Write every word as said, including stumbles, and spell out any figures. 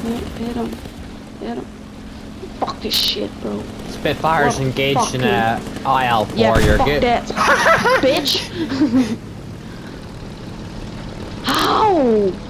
Hit, hit him. Hit him. Fuck this shit, bro. Spitfire's Well, engaged in you. a I L four. Yeah, You're fuck good. that. Bitch. How?